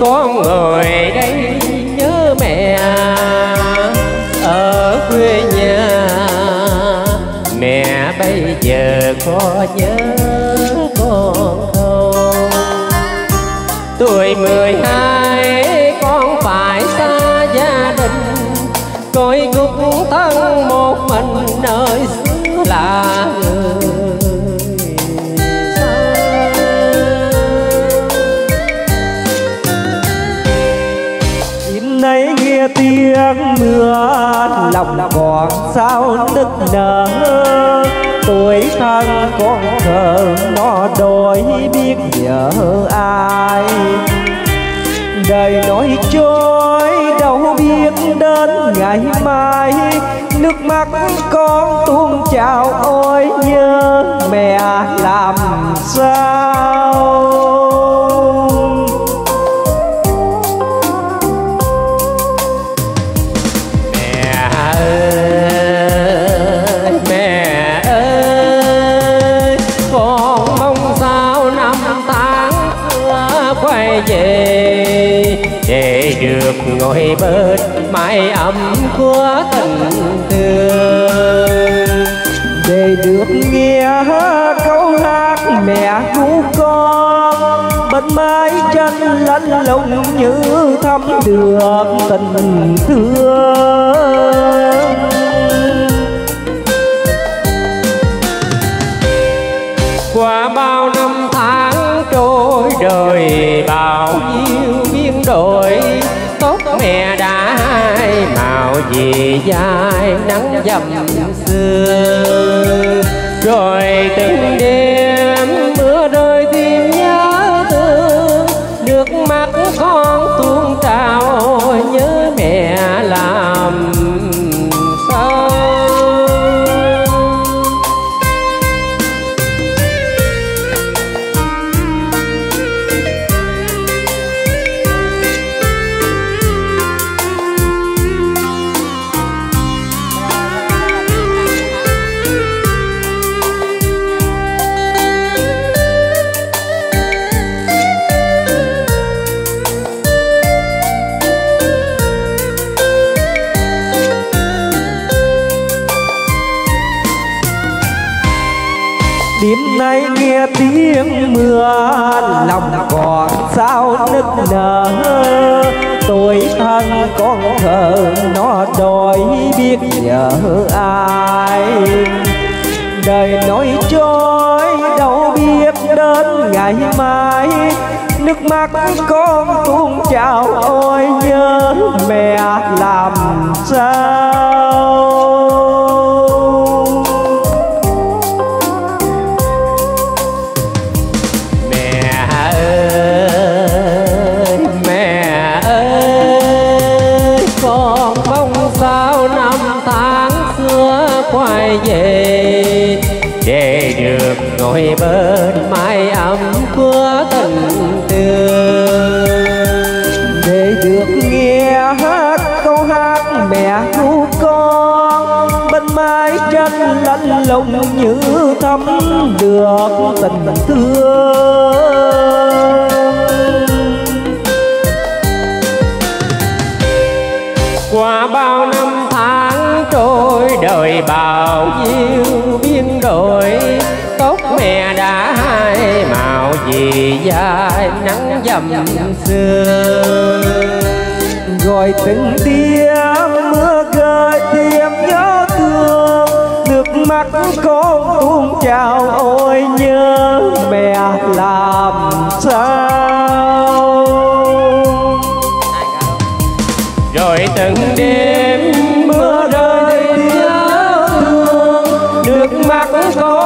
con ngồi đây nhớ mẹ ở quê nhà. Mẹ bây giờ có nhớ con không? Tuổi 12 con phải xa gia đình, cõi gục thân một mình nơi xứ lạ người. Nay nghe tiếng mưa lòng còn sao nức nở, tuổi thân con thơ nó đôi biết nhớ ai. Đời nói trôi đâu biết đến ngày mai, nước mắt con tuôn trào ôi nhớ mẹ làm sao. Để được ngồi bên mái ấm của tình thương, để được nghe câu hát mẹ của con bên mái tranh lạnh lùng như thắm được tình thương. Qua bao năm tháng trôi đời bao nhiêu biến đổi, tóc mẹ đã hai màu vì dài nắng dầm xưa. Rồi từng đêm mưa rơi tìm nhớ thương, nước mắt con tuôn trào ôi nhớ mẹ làm sao. Đêm nay nghe tiếng mưa lòng còn sao nức nở, tuổi thân con thơ nó đòi biết nhớ ai. Đời nói trôi đâu biết đến ngày mai, nước mắt con tuôn trào ôi nhớ mẹ làm sao. Quay về để được ngồi bên mái ấm của tình thương, để được nghe hát câu hát mẹ của con bên mái tranh lạnh lùng như thắm được tình thương. Qua bao năm tháng trôi đời bao nhiêu biến đổi, tóc mẹ đã hai màu vì dài nắng dầm xưa. Rồi từng tia mưa rơi thêm nhớ thương, nước mắt con tuôn trào ôi nhớ mẹ làm sao. Rồi từng đêm mưa rơi nhớ thương, nước mắt con